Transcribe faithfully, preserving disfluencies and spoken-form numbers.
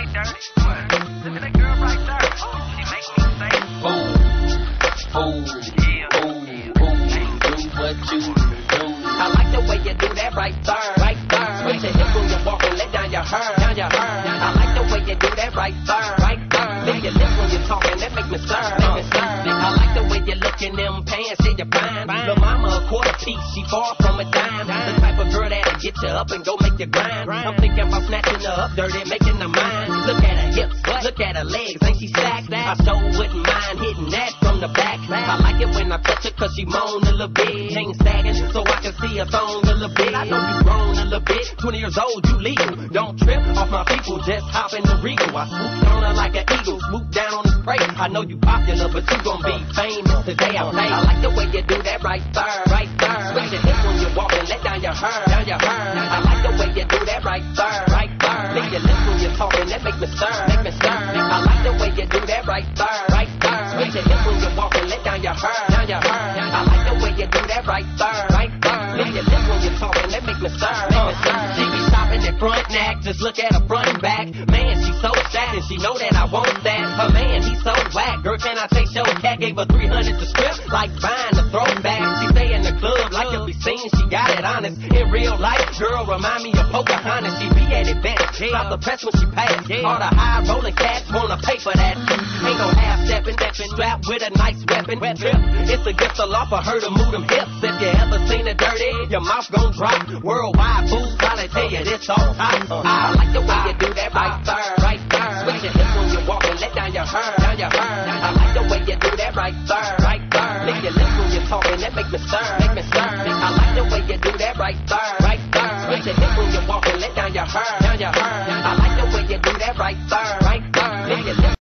right there. What? Look at that girl right there. She make me say, Ooh, ooh, yeah, ooh, ooh, do what you do. I like the way you do that right there, right there. Switch your hips when you walk and let down your hair, down your hair. I like the way you do that right there, right there. Lick your lips when you're talking, that make me stir, make me stir. I like the way you look in them pants, yeah, you're fine. Lil' mama a quarter piece, she far from a dime. The type of girl that'll get you up and go make you grind. I'm thinking about snatching her up dirty, making her mine. Look at her hips, look at her legs, ain't she stacked? I sure wouldn't mind hitting that from the back. I like it when I touch her cause she moan a little bit. Chain sagging so I can see her thong a little bit. I know you grown a little bit, twenty years old, you legal. Don't trip off my people, just hop in the Regal. I swoop on her like an eagle, swoop down on his prey. I know you popular, but you gon' be famous today. I play. I like the way you do that right there, right there. Switch your hips when you walk and let down your hair, down your hair. I like the way you do that right there, right there. Lick your lips when you're talking, that make me stir, make me stir. I like the way you do that right there, right there. Switch your hips when you walk and let down your hair, down your hair. I like the way you do that right there, right there. Lick your lips when you're talking, that make me stir, make me stir. She be stopping at front neck, just look at her front and back. Man, she so sad and she know that I want that. Her man, he so whack. Girl, can I take your cat? Gave her three hundred to strip, like buying the throwback. She stay in the club like to be seen, she got it honest. In real life, girl, remind me of Pocahontas. She be at it best, stop the press when she pass. All the high rolling cats wanna pay for that. Ain't no half stepping, strapped with a nice weapon. Trip, it's against the law for her to move them hips. If you ever seen her dirty, your mouth gon' drop. Worldwide fools probably tell you this all time. I like the way you do that right there, right there. Switch your hips when you walk and let down your hair, down your hair. I like the way you do that right there, right there. Lick your lips when you're talking, that make me stir, make me stir. I like the way you do that right there, right there. Switch your hips when you walk and let down your hair, down your hair. I like the way you do that right there, right there. Lick your lips